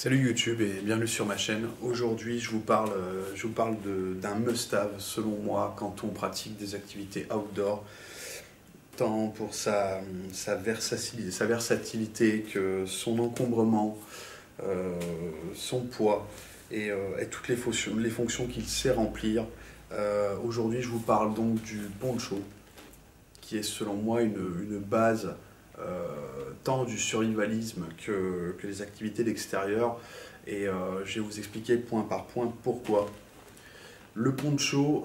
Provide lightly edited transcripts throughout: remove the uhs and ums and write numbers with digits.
Salut YouTube et bienvenue sur ma chaîne. Aujourd'hui, je vous parle d'un must-have selon moi quand on pratique des activités outdoor, tant pour sa versatilité que son encombrement, son poids et toutes les fonctions qu'il sait remplir. Aujourd'hui, je vous parle donc du poncho, qui est selon moi une base tant du survivalisme que les activités d'extérieur. Et je vais vous expliquer point par point pourquoi. Le poncho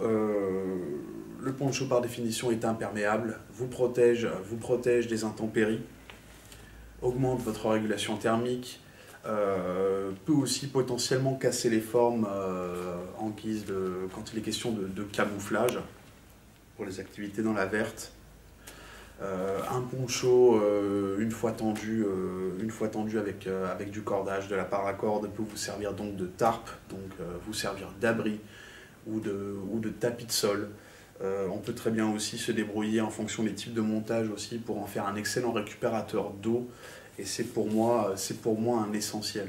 par définition est imperméable, vous protège des intempéries, augmente votre régulation thermique, peut aussi potentiellement casser les formes en guise quand il est question de camouflage pour les activités dans la verte. Un poncho, une fois tendu avec du cordage, de la paracorde, peut vous servir donc de tarpe, donc vous servir d'abri ou de tapis de sol. On peut très bien aussi se débrouiller en fonction des types de montage aussi pour en faire un excellent récupérateur d'eau, et c'est pour moi un essentiel.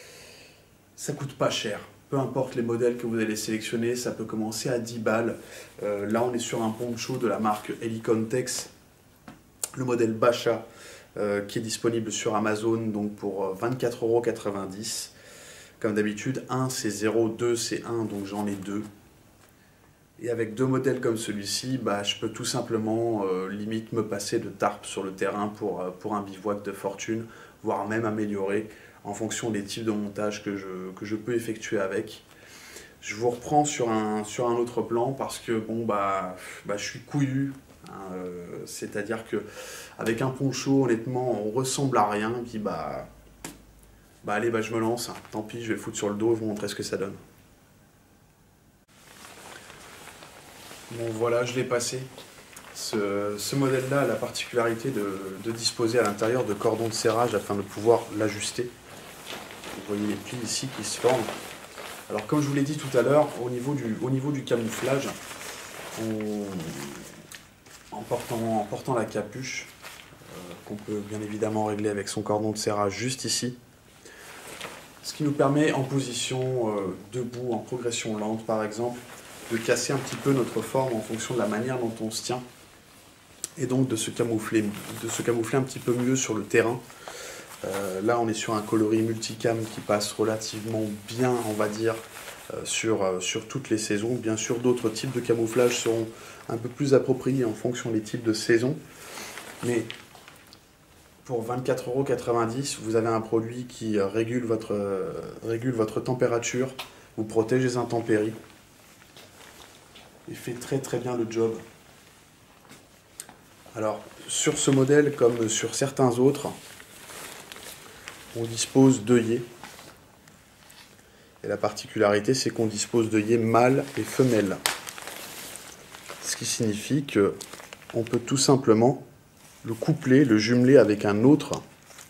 Ça coûte pas cher. Peu importe les modèles que vous allez sélectionner, ça peut commencer à 10 balles. Là, on est sur un poncho de la marque Helicontex, le modèle Bacha, qui est disponible sur Amazon donc pour 24,90 €. Comme d'habitude, 1 c'est 0, 2 c'est 1, donc j'en ai 2. Et avec deux modèles comme celui-ci, je peux tout simplement limite me passer de tarp sur le terrain pour un bivouac de fortune, voire même améliorer en fonction des types de montage que je peux effectuer avec. Je vous reprends sur un autre plan parce que je suis couillu. C'est-à-dire que avec un poncho, honnêtement, on ressemble à rien. Et puis allez, je me lance. Tant pis, je vais le foutre sur le dos et vous montrer ce que ça donne. Bon, voilà, je l'ai passé. Ce modèle-là a la particularité de disposer à l'intérieur de cordons de serrage afin de pouvoir l'ajuster. Vous voyez les plis ici qui se forment. Alors, comme je vous l'ai dit tout à l'heure, au niveau du camouflage, en portant la capuche, qu'on peut bien évidemment régler avec son cordon de serrage juste ici, ce qui nous permet en position debout, en progression lente par exemple, de casser un petit peu notre forme en fonction de la manière dont on se tient, et donc de se camoufler un petit peu mieux sur le terrain. Là on est sur un coloris multicam qui passe relativement bien, on va dire, sur toutes les saisons. Bien sûr, d'autres types de camouflage seront un peu plus appropriés en fonction des types de saisons. Mais pour 24,90 €, vous avez un produit qui régule votre température, vous protège des intempéries et fait très très bien le job. Alors, sur ce modèle, comme sur certains autres, on dispose d'œillets. Et la particularité, c'est qu'on dispose d'œillets mâles et femelles. Ce qui signifie qu'on peut tout simplement le coupler, le jumeler avec un autre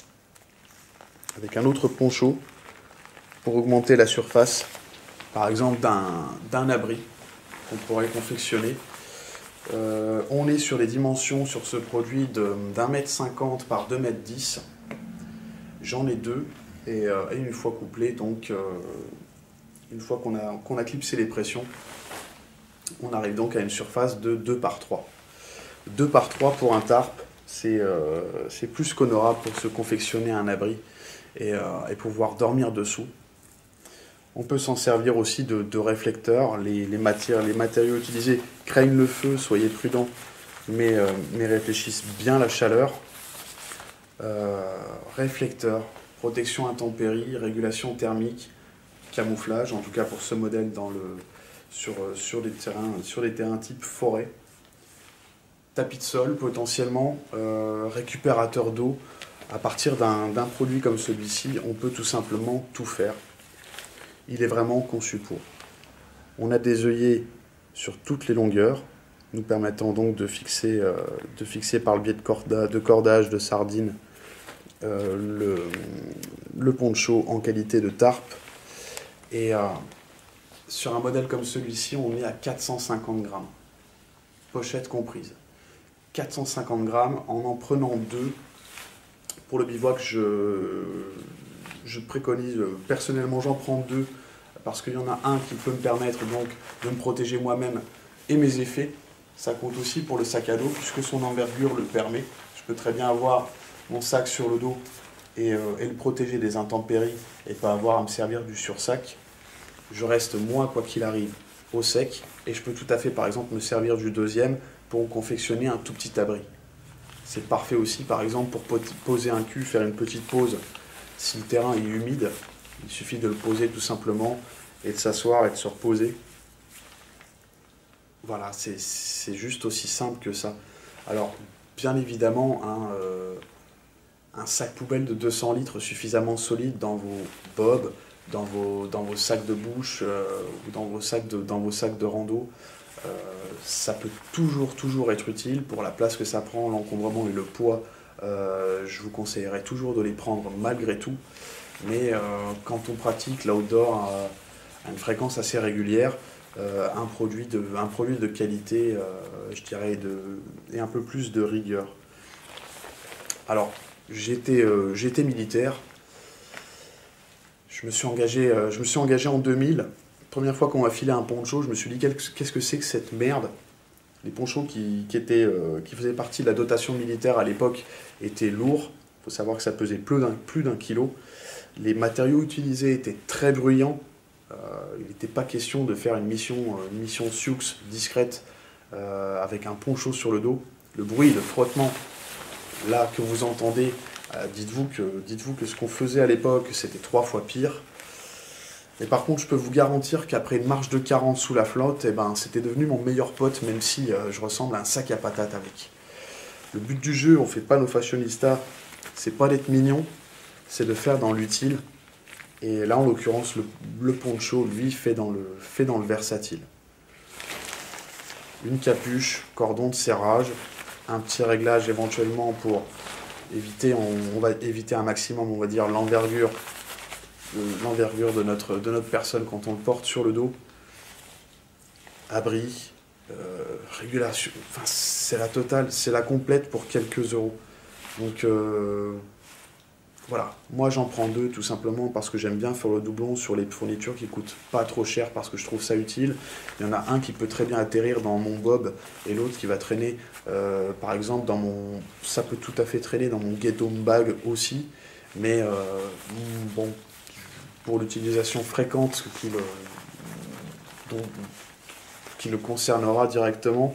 poncho pour augmenter la surface, par exemple d'un abri qu'on pourrait confectionner. On est sur les dimensions sur ce produit d'1,50 m par 2,10 m. J'en ai deux et une fois couplé, donc une fois qu'on a clipsé les pressions, on arrive donc à une surface de 2 par 3. 2 par 3 pour un tarp, c'est plus qu'honorable pour se confectionner un abri et pouvoir dormir dessous. On peut s'en servir aussi de réflecteurs. Les matériaux utilisés craignent le feu, soyez prudents, mais réfléchissent bien la chaleur. Réflecteurs, protection intempérie, régulation thermique, camouflage, en tout cas pour ce modèle sur des terrains type forêt. Tapis de sol potentiellement, récupérateur d'eau. À partir d'un produit comme celui-ci, on peut tout simplement tout faire. Il est vraiment conçu pour. On a des œillets sur toutes les longueurs, nous permettant donc de fixer par le biais de cordage, de sardines, le poncho en qualité de tarp. Et sur un modèle comme celui-ci, on est à 450 grammes, pochette comprise. 450 grammes en prenant deux. Pour le bivouac, je préconise, personnellement j'en prends deux, parce qu'il y en a un qui peut me permettre donc de me protéger moi-même et mes effets. Ça compte aussi pour le sac à dos, puisque son envergure le permet. Je peux très bien avoir mon sac sur le dos et le protéger des intempéries et pas avoir à me servir du sursac. Je reste moi, quoi qu'il arrive, au sec, et je peux tout à fait par exemple me servir du deuxième pour confectionner un tout petit abri. C'est parfait aussi par exemple pour poser un cul, faire une petite pause si le terrain est humide. Il suffit de le poser tout simplement et de s'asseoir et de se reposer. Voilà, c'est juste aussi simple que ça. Alors, bien évidemment, un sac poubelle de 200 litres suffisamment solide dans vos bobs, dans vos sacs de bouche ou dans vos sacs de rando, ça peut toujours être utile pour la place que ça prend, l'encombrement et le poids. Je vous conseillerais toujours de les prendre malgré tout. Mais quand on pratique l'outdoor à une fréquence assez régulière, un produit de qualité, je dirais, et un peu plus de rigueur. Alors, j'étais militaire. Je me suis engagé en 2000. Première fois qu'on m'a filé un poncho, je me suis dit qu'est-ce que c'est que cette merde. Les ponchos qui faisaient partie de la dotation militaire à l'époque étaient lourds. Il faut savoir que ça pesait plus d'un kilo. Les matériaux utilisés étaient très bruyants. Il n'était pas question de faire une mission Sioux discrète avec un poncho sur le dos. Le bruit, le frottement, là que vous entendez, dites-vous que ce qu'on faisait à l'époque, c'était 3 fois pire. Mais par contre, je peux vous garantir qu'après une marche de 40 sous la flotte, eh ben, c'était devenu mon meilleur pote, même si je ressemble à un sac à patates avec. Le but du jeu, on ne fait pas nos fashionistas, c'est pas d'être mignon, c'est de faire dans l'utile. Et là, en l'occurrence, le poncho, lui, fait dans le versatile. Une capuche, cordon de serrage, un petit réglage éventuellement pour éviter, on va éviter un maximum, on va dire, l'envergure de notre personne quand on le porte sur le dos. Abri, régulation, enfin, c'est la totale, c'est la complète pour quelques euros. Donc, voilà, moi j'en prends deux tout simplement parce que j'aime bien faire le doublon sur les fournitures qui coûtent pas trop cher parce que je trouve ça utile. Il y en a un qui peut très bien atterrir dans mon bob et l'autre qui va traîner par exemple dans mon... Ça peut tout à fait traîner dans mon get home bag aussi, mais bon, pour l'utilisation fréquente qui le concernera directement,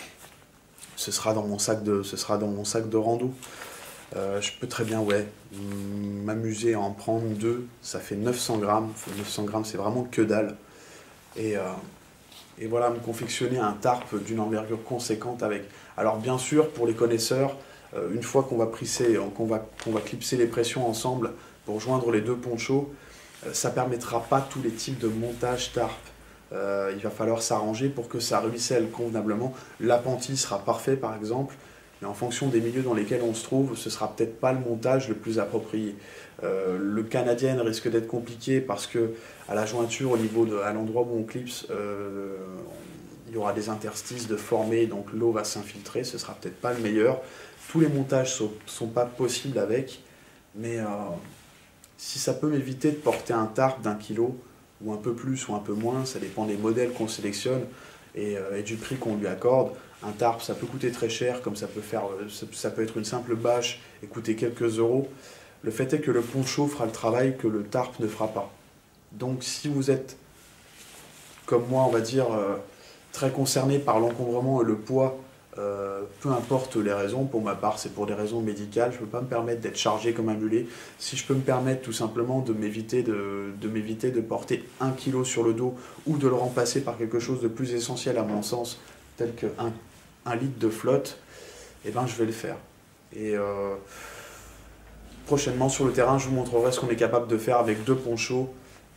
ce sera dans mon sac de rando. Je peux très bien m'amuser à en prendre deux, ça fait 900 grammes. 900 grammes, c'est vraiment que dalle. Et voilà, me confectionner un tarp d'une envergure conséquente avec. Alors bien sûr, pour les connaisseurs, une fois qu'on va clipser les pressions ensemble pour joindre les deux ponchos, ça ne permettra pas tous les types de montage tarp. Il va falloir s'arranger pour que ça ruisselle convenablement. L'appentis sera parfait par exemple, mais en fonction des milieux dans lesquels on se trouve, ce ne sera peut-être pas le montage le plus approprié. Le canadien risque d'être compliqué parce que à la jointure, à l'endroit où on clipse, il y aura des interstices de formés, donc l'eau va s'infiltrer, ce ne sera peut-être pas le meilleur. Tous les montages ne sont pas possibles avec, mais si ça peut m'éviter de porter un tarp d'1 kilo, ou un peu plus ou un peu moins, ça dépend des modèles qu'on sélectionne et du prix qu'on lui accorde. Un tarp, ça peut coûter très cher, comme ça peut être une simple bâche et coûter quelques euros. Le fait est que le poncho fera le travail que le tarp ne fera pas. Donc si vous êtes, comme moi, on va dire, très concerné par l'encombrement et le poids, peu importe les raisons, pour ma part c'est pour des raisons médicales, je ne peux pas me permettre d'être chargé comme un mulet. Si je peux me permettre tout simplement de m'éviter de porter 1 kg sur le dos ou de le remplacer par quelque chose de plus essentiel à mon sens, tel qu'un litre de flotte, eh ben je vais le faire. Et prochainement sur le terrain, je vous montrerai ce qu'on est capable de faire avec 2 ponchos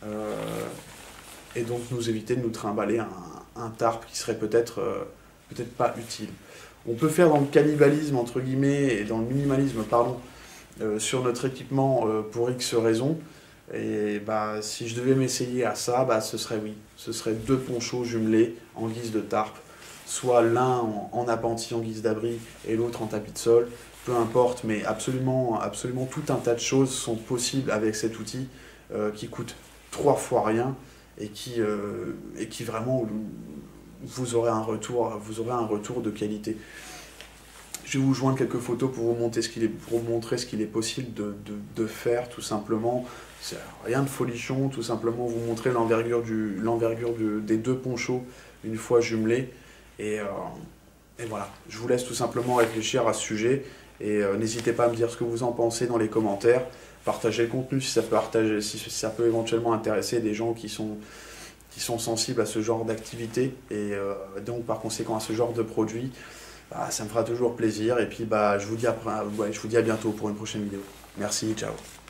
et donc nous éviter de nous trimballer un tarp qui serait peut-être pas utile. On peut faire dans le cannibalisme entre guillemets et dans le minimalisme pardon sur notre équipement pour X raisons. Et bah si je devais m'essayer à ça, bah ce serait 2 ponchos jumelés en guise de tarp, soit l'un en appentis en guise d'abri et l'autre en tapis de sol. peu importe, mais absolument, absolument tout un tas de choses sont possibles avec cet outil qui coûte 3 fois rien et qui vraiment vous aurez un retour de qualité. Je vais vous joindre quelques photos pour vous montrer ce qu'il est possible de faire, tout simplement. C'est rien de folichon, tout simplement vous montrer l'envergure des 2 ponchos une fois jumelés. Et voilà, je vous laisse tout simplement réfléchir à ce sujet. Et n'hésitez pas à me dire ce que vous en pensez dans les commentaires. Partagez le contenu si ça peut éventuellement intéresser des gens qui sont sensibles à ce genre d'activité. Et donc par conséquent à ce genre de produit. Bah, ça me fera toujours plaisir. Et puis je vous dis à bientôt pour une prochaine vidéo. Merci, ciao.